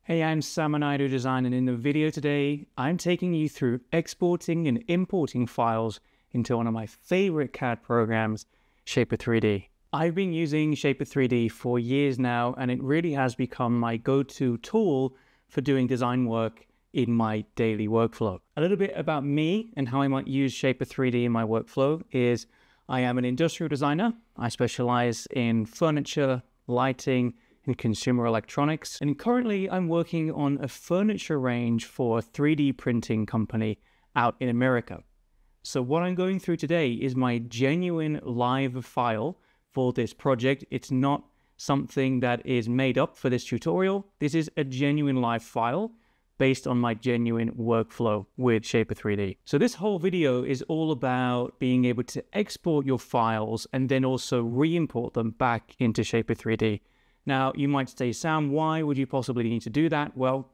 Hey, I'm Sam and I do design, and in the video today, I'm taking you through exporting and importing files into one of my favorite CAD programs, Shapr3D. I've been using Shapr3D for years now, and it really has become my go-to tool for doing design work in my daily workflow. A little bit about me and how I might use Shapr3D in my workflow is I am an industrial designer. I specialize in furniture, lighting, and consumer electronics. And currently I'm working on a furniture range for a 3D printing company out in America. So what I'm going through today is my genuine live file for this project. It's not something that is made up for this tutorial. This is a genuine live file based on my genuine workflow with Shapr3D. So this whole video is all about being able to export your files and then also re-import them back into Shapr3D. Now, you might say, Sam, why would you possibly need to do that? Well,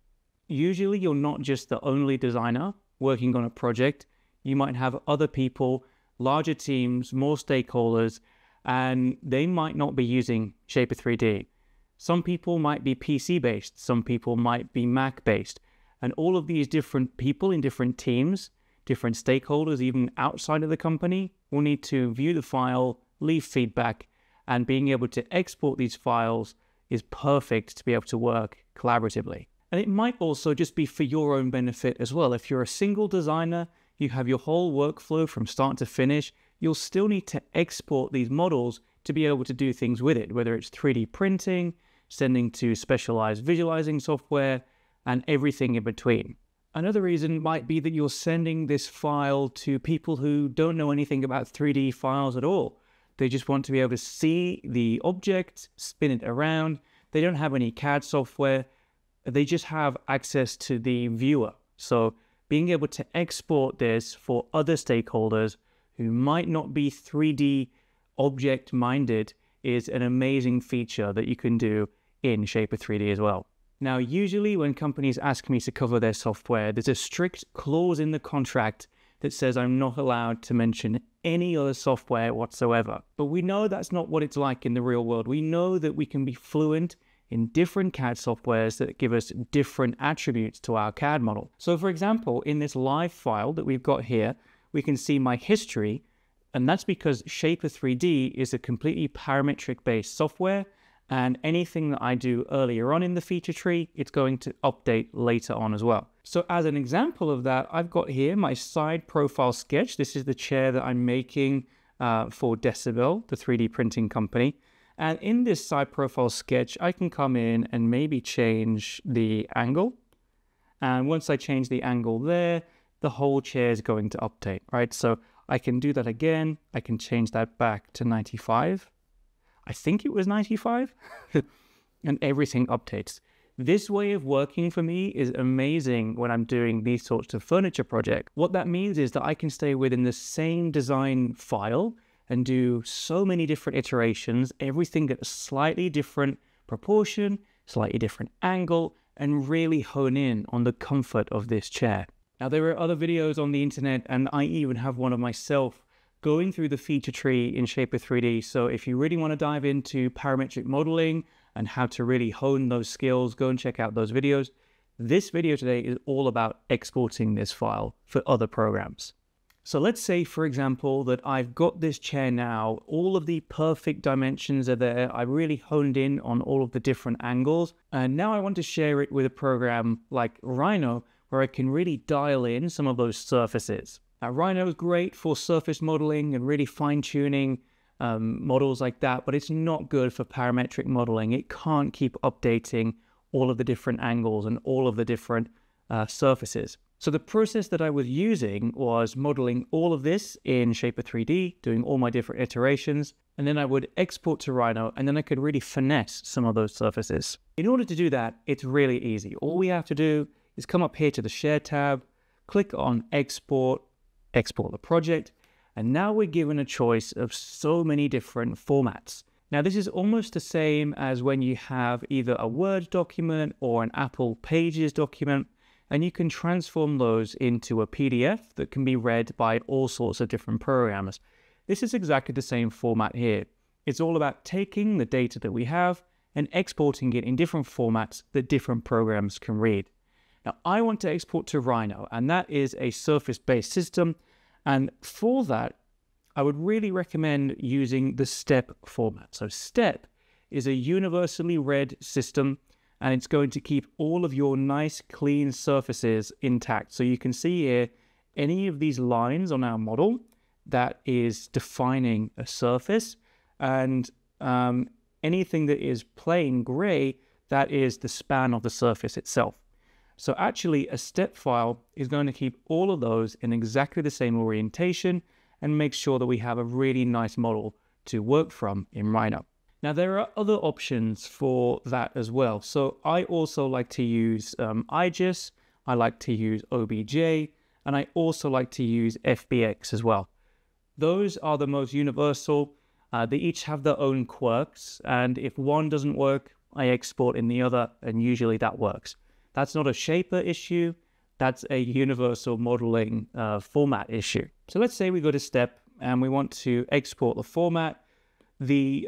usually you're not just the only designer working on a project. You might have other people, larger teams, more stakeholders, and they might not be using Shapr3D. Some people might be PC-based, some people might be Mac-based, and all of these different people in different teams, different stakeholders, even outside of the company, will need to view the file, leave feedback, and being able to export these files is perfect to be able to work collaboratively. And it might also just be for your own benefit as well. If you're a single designer, you have your whole workflow from start to finish, you'll still need to export these models to be able to do things with it, whether it's 3D printing, sending to specialized visualizing software, and everything in between. Another reason might be that you're sending this file to people who don't know anything about 3D files at all. They just want to be able to see the object, spin it around. They don't have any CAD software. They just have access to the viewer. So being able to export this for other stakeholders who might not be 3D object minded is an amazing feature that you can do in Shapr3D as well. Now, usually when companies ask me to cover their software, there's a strict clause in the contract that says I'm not allowed to mention any other software whatsoever. But we know that's not what it's like in the real world. We know that we can be fluent in different CAD softwares that give us different attributes to our CAD model. So for example, in this live file that we've got here, we can see my history, and that's because Shapr3D is a completely parametric-based software, and anything that I do earlier on in the feature tree, it's going to update later on as well. So as an example of that, I've got here my side profile sketch. This is the chair that I'm making for Decibel, the 3D printing company. And in this side profile sketch, I can come in and maybe change the angle. And once I change the angle there, the whole chair is going to update, right? So I can do that again. I can change that back to 95. I think it was 95, and everything updates. This way of working for me is amazing when I'm doing these sorts of furniture projects. What that means is that I can stay within the same design file and do so many different iterations, everything at a slightly different proportion, slightly different angle, and really hone in on the comfort of this chair. Now, there are other videos on the internet, and I even have one of myself going through the feature tree in Shapr3D. So if you really want to dive into parametric modeling and how to really hone those skills, go and check out those videos. This video today is all about exporting this file for other programs. So let's say, for example, that I've got this chair now, all of the perfect dimensions are there. I really honed in on all of the different angles. And now I want to share it with a program like Rhino, where I can really dial in some of those surfaces. Now, Rhino is great for surface modeling and really fine-tuning models like that, but it's not good for parametric modeling. It can't keep updating all of the different angles and all of the different surfaces. So the process that I was using was modeling all of this in Shapr3D, doing all my different iterations, and then I would export to Rhino, and then I could really finesse some of those surfaces. In order to do that, it's really easy. All we have to do is come up here to the Share tab, click on Export, export the project, and now we're given a choice of so many different formats. Now, this is almost the same as when you have either a Word document or an Apple Pages document, and you can transform those into a PDF that can be read by all sorts of different programmers. This is exactly the same format here. It's all about taking the data that we have and exporting it in different formats that different programs can read. Now, I want to export to Rhino, and that is a surface-based system. And for that, I would really recommend using the STEP format. So STEP is a universally read system, and it's going to keep all of your nice, clean surfaces intact. So you can see here, any of these lines on our model, that is defining a surface, and anything that is plain gray, that is the span of the surface itself. So actually, a STEP file is going to keep all of those in exactly the same orientation and make sure that we have a really nice model to work from in Rhino. Now, there are other options for that as well. So I also like to use IGES, I like to use OBJ, and I also like to use FBX as well. Those are the most universal. They each have their own quirks, and if one doesn't work, I export in the other, and usually that works. That's not a Shaper issue, that's a universal modeling format issue. So let's say we go to STEP and we want to export the format. The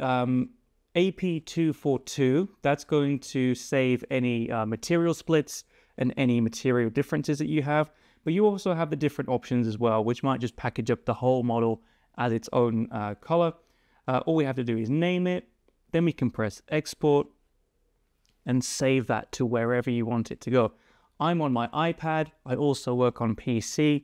AP242, that's going to save any material splits and any material differences that you have. But you also have the different options as well, which might just package up the whole model as its own color. All we have to do is name it, then we can press export and save that to wherever you want it to go. I'm on my iPad, I also work on PC.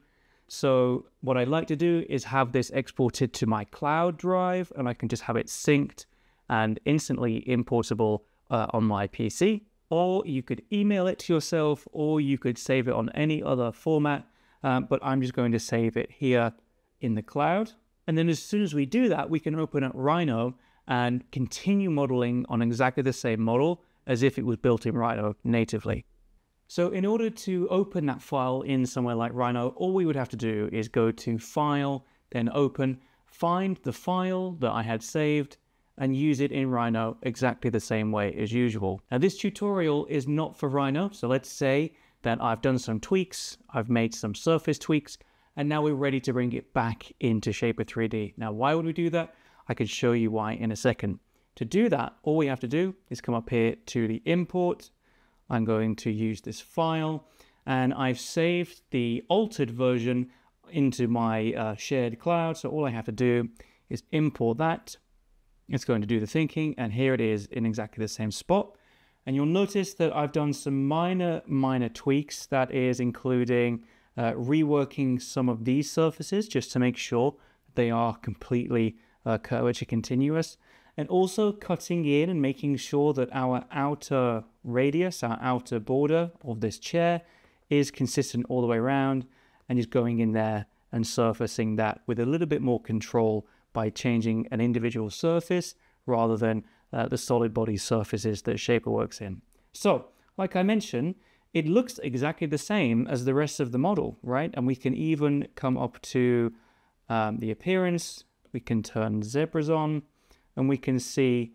So what I'd like to do is have this exported to my cloud drive, and I can just have it synced and instantly importable on my PC. Or you could email it to yourself, or you could save it on any other format, but I'm just going to save it here in the cloud. And then as soon as we do that, we can open up Rhino and continue modeling on exactly the same model as if it was built in Rhino natively. So in order to open that file in somewhere like Rhino, all we would have to do is go to File, then Open, find the file that I had saved, and use it in Rhino exactly the same way as usual. Now, this tutorial is not for Rhino, so let's say that I've done some tweaks, I've made some surface tweaks, and now we're ready to bring it back into Shapr3D. Now, why would we do that? I can show you why in a second. To do that, all we have to do is come up here to the import. I'm going to use this file, and I've saved the altered version into my shared cloud. So all I have to do is import that. It's going to do the thinking, and here it is in exactly the same spot. And you'll notice that I've done some minor tweaks. That is including reworking some of these surfaces just to make sure they are completely curvature continuous, and also cutting in and making sure that our outer radius, our outer border of this chair is consistent all the way around, and just going in there and surfacing that with a little bit more control by changing an individual surface rather than the solid body surfaces that Shapr works in. So, like I mentioned, it looks exactly the same as the rest of the model, right? And we can even come up to the appearance, we can turn zebras on, and we can see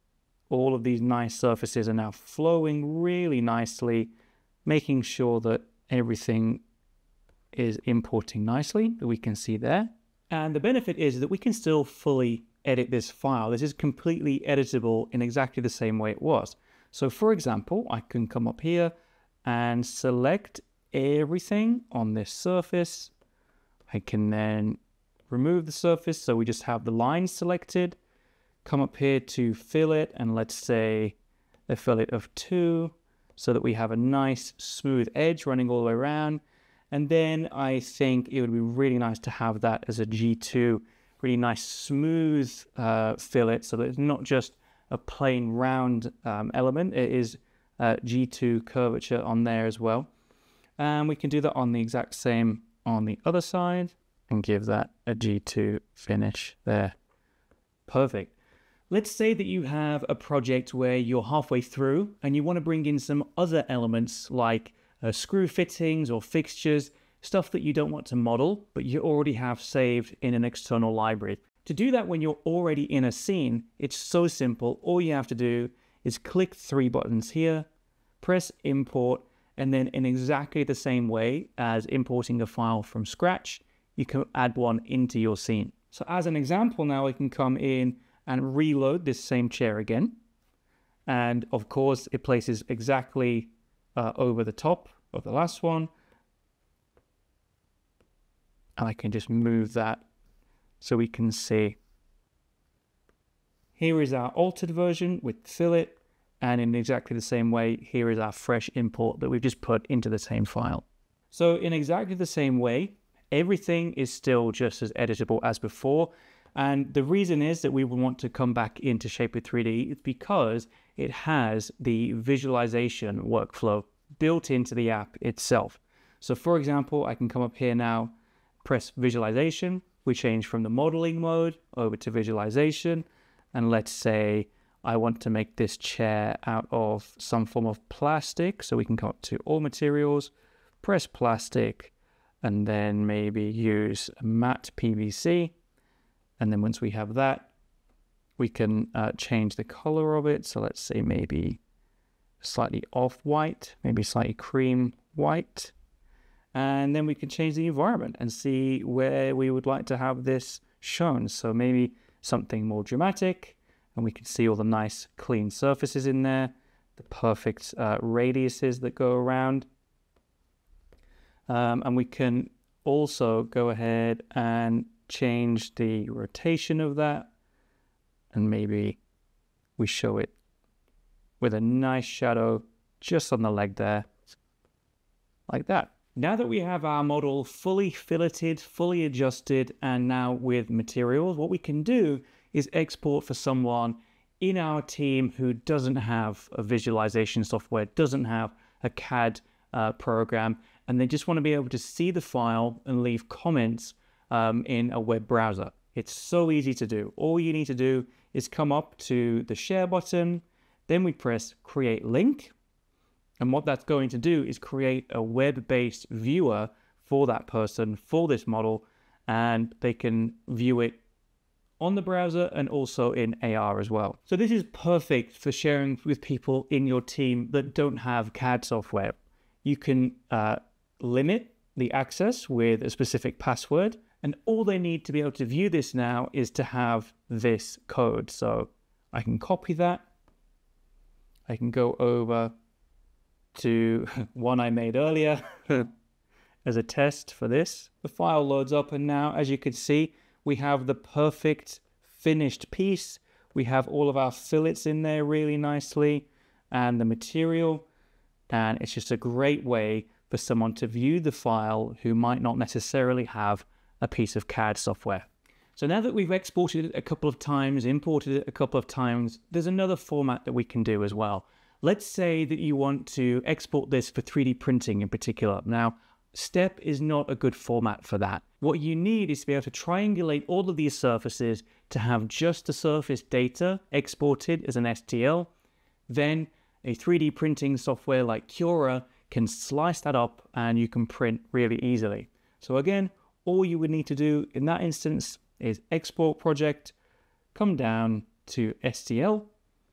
all of these nice surfaces are now flowing really nicely, making sure that everything is importing nicely, that we can see there. And the benefit is that we can still fully edit this file. This is completely editable in exactly the same way it was. So for example, I can come up here and select everything on this surface. I can then remove the surface, so we just have the line selected. Come up here to fillet, and let's say a fillet of 2, so that we have a nice smooth edge running all the way around. And then I think it would be really nice to have that as a G2, really nice smooth fillet, so that it's not just a plain round element, it is G2 curvature on there as well. And we can do that on the exact same on the other side and give that a G2 finish there. Perfect. Let's say that you have a project where you're halfway through and you want to bring in some other elements like screw fittings or fixtures, stuff that you don't want to model, but you already have saved in an external library. To do that when you're already in a scene, it's so simple. All you have to do is click 3 buttons here, press import, and then in exactly the same way as importing a file from scratch, you can add one into your scene. So as an example now, I can come in and reload this same chair again. And of course, it places exactly over the top of the last one. And I can just move that so we can see. Here is our altered version with fillet. And in exactly the same way, here is our fresh import that we've just put into the same file. So in exactly the same way, everything is still just as editable as before. And the reason is that we will want to come back into Shapr3D is because it has the visualization workflow built into the app itself. So for example, I can come up here now, press visualization. We change from the modeling mode over to visualization. And let's say I want to make this chair out of some form of plastic. So we can come up to all materials, press plastic, and then maybe use matte PVC. And then once we have that, we can change the color of it. So let's say maybe slightly off-white, maybe slightly cream white. And then we can change the environment and see where we would like to have this shown. So maybe something more dramatic, and we can see all the nice clean surfaces in there, the perfect radiuses that go around. And we can also go ahead and change the rotation of that, and maybe we show it with a nice shadow just on the leg there, like that. Now that we have our model fully filleted, fully adjusted, and now with materials, what we can do is export for someone in our team who doesn't have a visualization software, doesn't have a CAD program, and they just want to be able to see the file and leave comments in a web browser. It's so easy to do. All you need to do is come up to the share button, then we press create link. And what that's going to do is create a web-based viewer for that person, for this model, and they can view it on the browser and also in AR as well. So this is perfect for sharing with people in your team that don't have CAD software. You can limit the access with a specific password, and all they need to be able to view this now is to have this code. So I can copy that. I can go over to one I made earlier as a test for this. The file loads up, and now, as you can see, we have the perfect finished piece. We have all of our fillets in there really nicely, and the material, and it's just a great way for someone to view the file who might not necessarily have a piece of CAD software. So now that we've exported it a couple of times, imported it a couple of times, there's another format that we can do as well. Let's say that you want to export this for 3D printing in particular. Now, STEP is not a good format for that. What you need is to be able to triangulate all of these surfaces to have just the surface data exported as an STL. Then a 3D printing software like Cura can slice that up and you can print really easily. So again, all you would need to do in that instance is export project, come down to STL,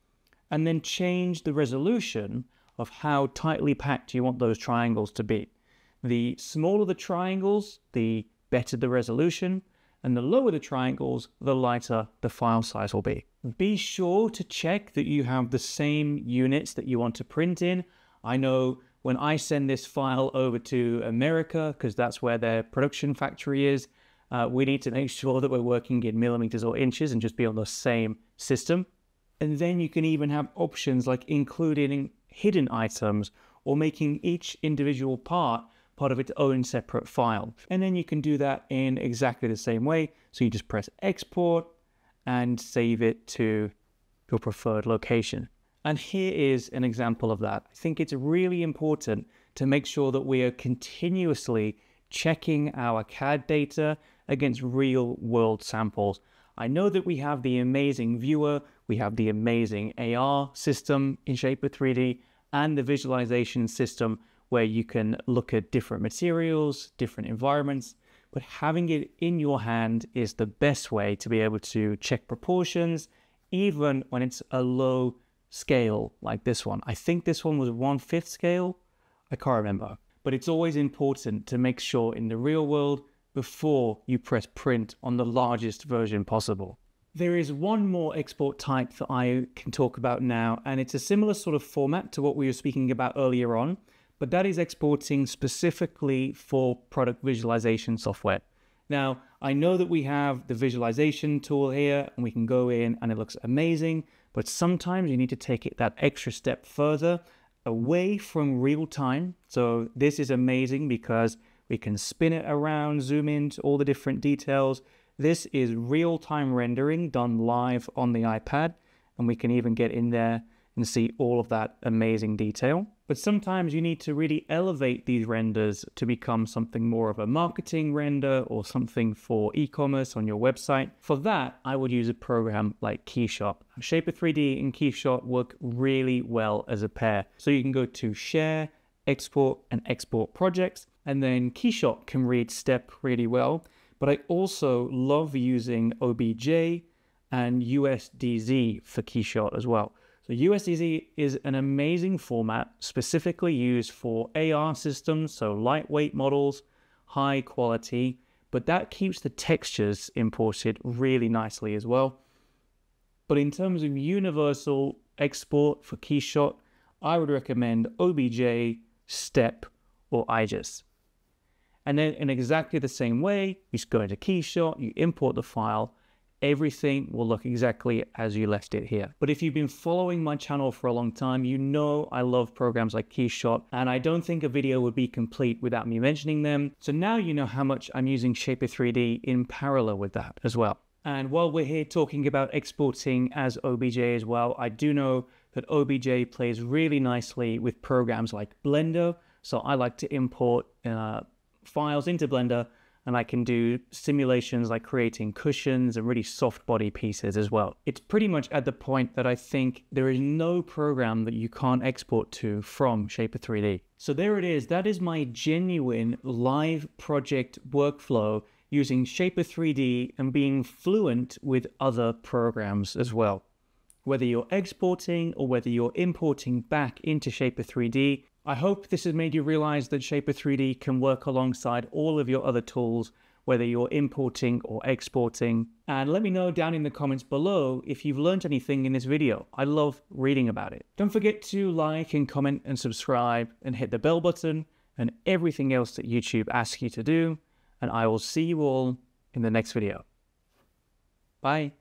and then change the resolution of how tightly packed you want those triangles to be. The smaller the triangles, the better the resolution, and the lower the triangles, the lighter the file size will be. Be sure to check that you have the same units that you want to print in. I know when I send this file over to America, because that's where their production factory is, we need to make sure that we're working in millimeters or inches and just be on the same system. And then you can even have options like including hidden items or making each individual part of its own separate file. And then you can do that in exactly the same way. So you just press export and save it to your preferred location. And here is an example of that. I think it's really important to make sure that we are continuously checking our CAD data against real world samples. I know that we have the amazing viewer, we have the amazing AR system in Shapr3D, and the visualization system where you can look at different materials, different environments, but having it in your hand is the best way to be able to check proportions, even when it's a low scale like this one. I think this one was 1/5 scale, I can't remember. But it's always important to make sure in the real world before you press print on the largest version possible. There is one more export type that I can talk about now, and it's a similar sort of format to what we were speaking about earlier on, but that is exporting specifically for product visualization software. Now, I know that we have the visualization tool here and we can go in and it looks amazing, but sometimes you need to take it that extra step further away from real time. So this is amazing because we can spin it around, zoom into all the different details. This is real-time rendering done live on the iPad, and we can even get in there and see all of that amazing detail. But sometimes you need to really elevate these renders to become something more of a marketing render or something for e-commerce on your website. For that, I would use a program like Keyshot. Shapr3D and Keyshot work really well as a pair. So you can go to Share, Export, and Export Projects, and then Keyshot can read step really well. But I also love using OBJ and USDZ for Keyshot as well. So USDZ is an amazing format specifically used for AR systems, so lightweight models, high quality, but that keeps the textures imported really nicely as well. But in terms of universal export for Keyshot, I would recommend OBJ, Step, or IGES. And then in exactly the same way, you just go into Keyshot, you import the file, everything will look exactly as you left it here. But if you've been following my channel for a long time, you know I love programs like Keyshot, and I don't think a video would be complete without me mentioning them. So now you know how much I'm using Shapr3D in parallel with that as well. And while we're here talking about exporting as OBJ as well, I do know that OBJ plays really nicely with programs like Blender. So I like to import files into Blender, and I can do simulations like creating cushions and really soft body pieces as well. It's pretty much at the point that I think there is no program that you can't export to from Shapr3D. So there it is. That is my genuine live project workflow using Shapr3D and being fluent with other programs as well. Whether you're exporting or whether you're importing back into Shapr3D, I hope this has made you realize that Shapr3D can work alongside all of your other tools, whether you're importing or exporting. And let me know down in the comments below if you've learned anything in this video. I love reading about it. Don't forget to like and comment and subscribe and hit the bell button and everything else that YouTube asks you to do. And I will see you all in the next video. Bye.